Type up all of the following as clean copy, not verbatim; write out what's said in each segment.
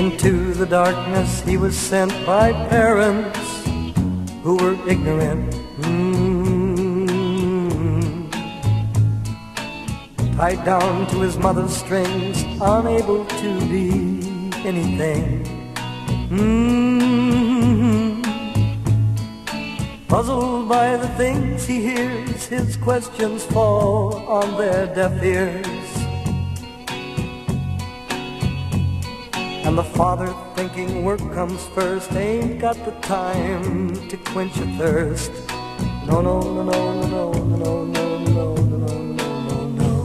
Into the darkness he was sent by parents who were ignorant. Tied down to his mother's strings, unable to be anything. Puzzled by the things he hears, his questions fall on their deaf ears. And the father, thinking work comes first, ain't got the time to quench a thirst. No, no, no, no, no, no, no, no, no, no, no, no.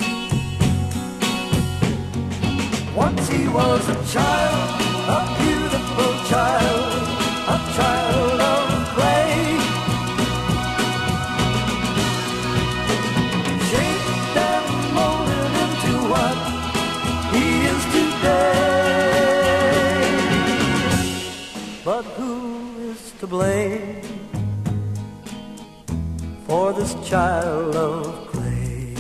Once he was a child, a beautiful child, a child of clay, shaped and molded into what he is today. But who is to blame for this child of clay?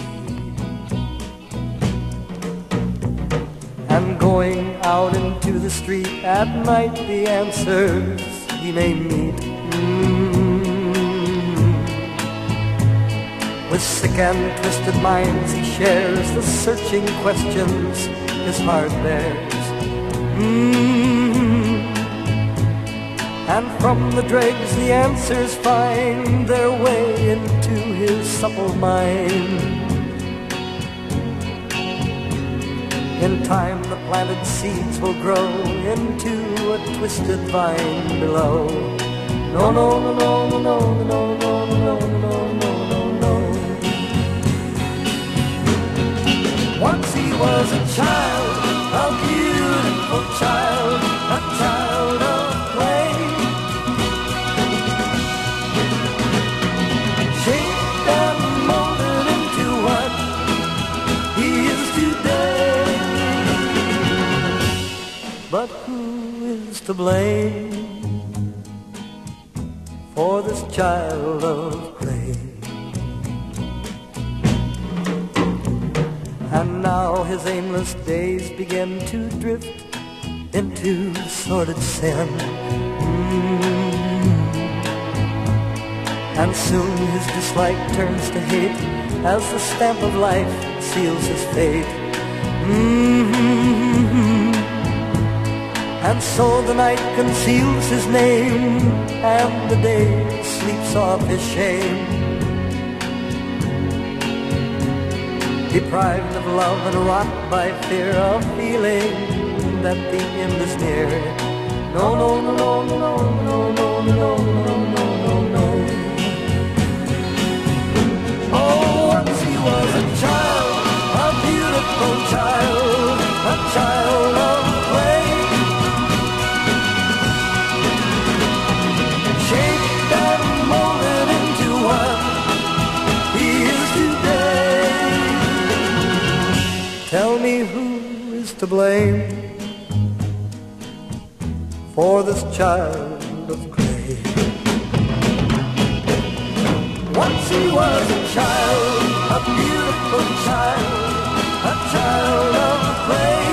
And going out into the street at night, the answers he may meet. With sick and twisted minds he shares the searching questions his heart bears. And from the dregs the answers find their way into his supple mind. In time the planted seeds will grow into a twisted vine below. No, no, no, no, no, no, no, no, no, no, no, no, no. Once he was a child, a beautiful child, a child of clay, shaped and molded into what he is today. But who is to blame for this child of clay? And now his aimless days begin to drift into sordid sin. And soon his dislike turns to hate as the stamp of life seals his fate. And so the night conceals his name, and the day sleeps off his shame. Deprived of love and rocked by fear of feeling that the end is near. No, no, no, no, no, no, no, no, no, no, no, no. Oh, once he was a child, a beautiful child, a child of clay, shaped and molded into what he is today. Tell me who is to blame for this child of clay. Once he was a child, a beautiful child, a child of clay.